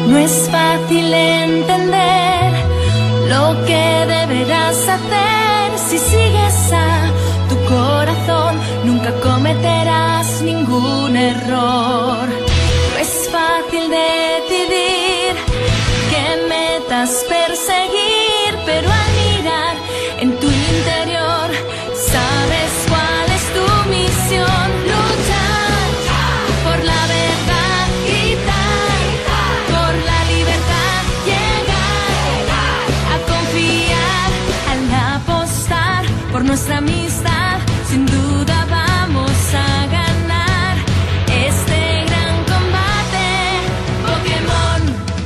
No es fácil entender lo que deberás hacer. Si sigues a tu corazón, nunca cometerás ningún error. No es fácil decidir qué metas perseguir, pero al mirar en tu interior sabes cuál es tu misión. Luchar por la verdad, gritar por la libertad, llegar a confiar, al apostar por nuestra amistad. Sin duda vamos a ganar este gran combate, Pokémon.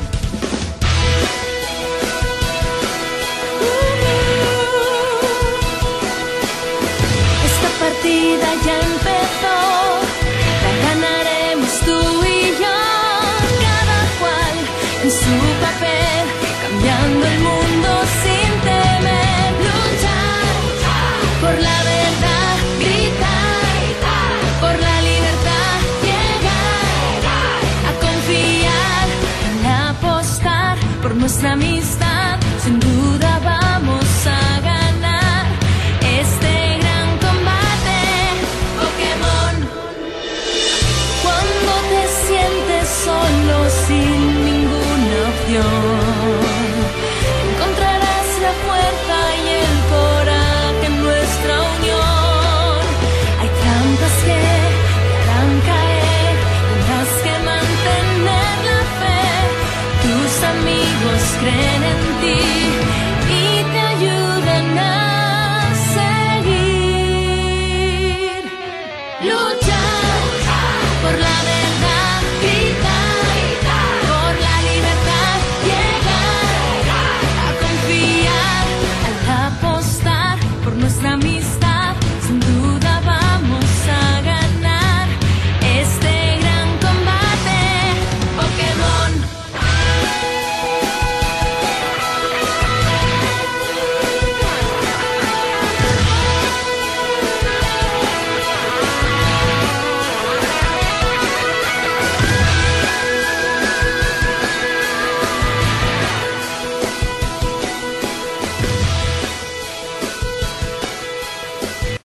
Esta partida ya empezó, la ganaremos tú y yo, cada cual en su papel, cambiando el mundo sin temer. Luchar por la verdad, gritar por la libertad, llegar a confiar, a apostar por nuestra amistad. Sin duda vamos a ganar este gran combate, Pokémon. Cuando te sientes solo sin ninguna opción, encontrarás la fuerza y el coraje en nuestra unión. Hay trampas que te harán caer, tendrás que mantener la fe. Tus amigos creen en ti.